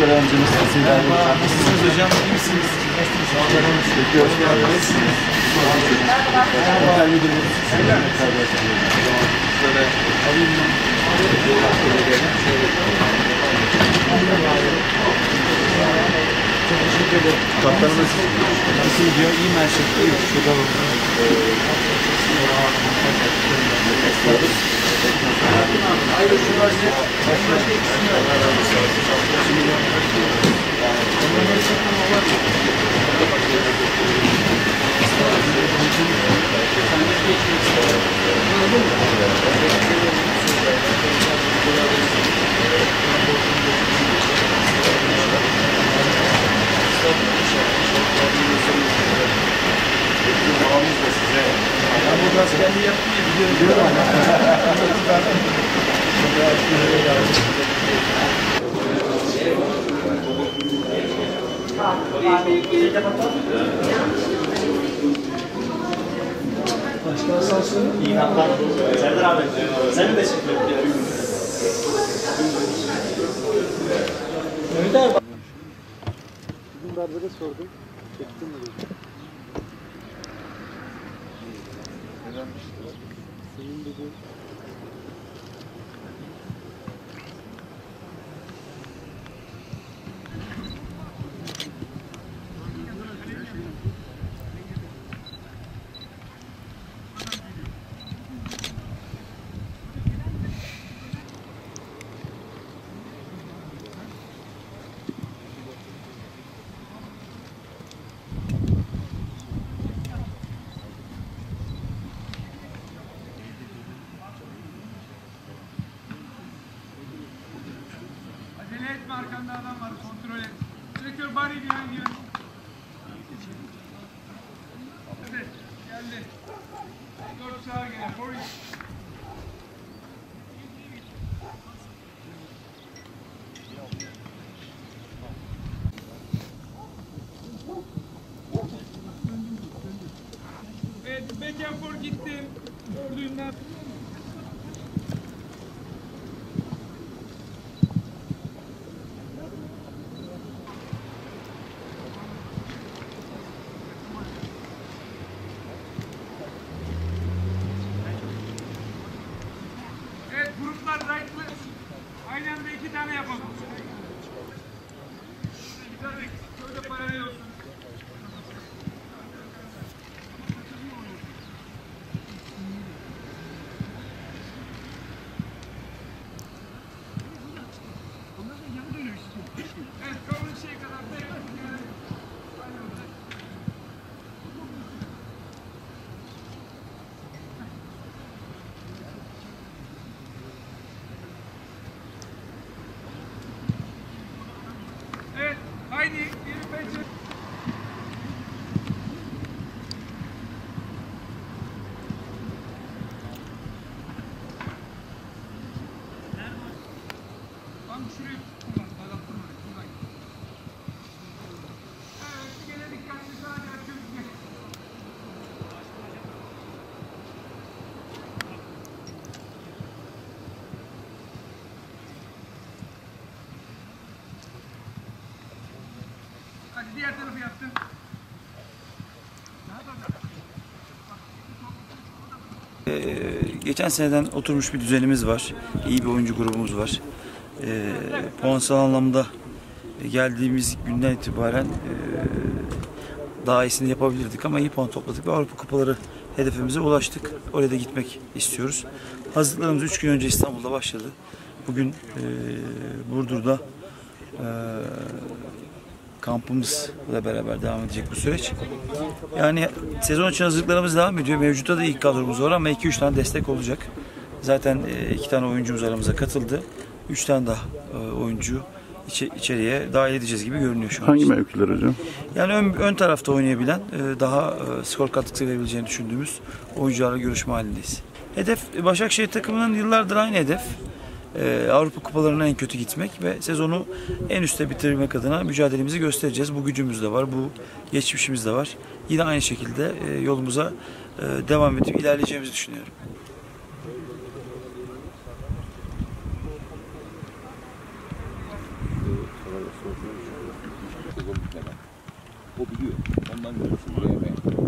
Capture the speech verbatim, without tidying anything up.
öğrencimiz sizler. Nasılsınız hocam? İyi misiniz? Peki, hoş geldiniz. Otel müdürümüz sizlerle kardeşim. Şöyle alayım mı? Çok teşekkür ederim. Kaptanımız Nasıl gidiyor? İyi mi her şey? İyi. Şurada bakın. Hayır, şu vaziyet. Ben burada askerliği yaptım ya, biliyorum. Başkan sağ olsun. İyi kaptan. Serdar abi, seni de çekiyorum. Mehmet abi. bugün berbere sordum. Çektin mi dedi. Nedenmiş? Senin dedi. Acele etme, arkanda adam var, kontrol et. Çekiyor, bari behind you. Evet, geldi. Dört sağa gene, for you. Evet, back and forth gittim. Gördüğümden. Evet, gruplar right'lı. Aynı anda iki tane yapalım. Güzel, şöyle paralel olsun. Evet, kavun şey kadar da evet, haydi, yirmi beş. Tam şurayı kullan, bağlattırma, kullan. Evet, gene dikkatli, sadece açıyoruz. Hadi diğer tarafı yaptın. Ee, geçen seneden oturmuş bir düzenimiz var. İyi bir oyuncu grubumuz var. Ee, puansal anlamda geldiğimiz günden itibaren e, daha iyisini yapabilirdik ama iyi puan topladık ve Avrupa Kupaları hedefimize ulaştık. Oraya da gitmek istiyoruz. Hazırlıklarımız üç gün önce İstanbul'da başladı. Bugün e, Burdur'da e, kampımızla beraber devam edecek bu süreç. Yani sezon için hazırlıklarımız devam ediyor. Mevcutta da ilk kadromuz var ama iki üç tane destek olacak. Zaten iki tane oyuncumuz aramıza katıldı. üç tane daha oyuncu içeriye dahil edeceğiz gibi görünüyor şu an. Hangi mevkiler hocam? Yani ön, ön tarafta oynayabilen, daha skor katkısı verebileceğini düşündüğümüz oyuncularla görüşme halindeyiz. Hedef Başakşehir takımının yıllardır aynı hedef. Ee, Avrupa Kupalarına en kötü gitmek ve sezonu en üstte bitirmek adına mücadelemizi göstereceğiz. Bu gücümüz de var, bu geçmişimiz de var. Yine aynı şekilde e, yolumuza e, devam edip ilerleyeceğimizi düşünüyorum. Bu Ondan görüşürüz.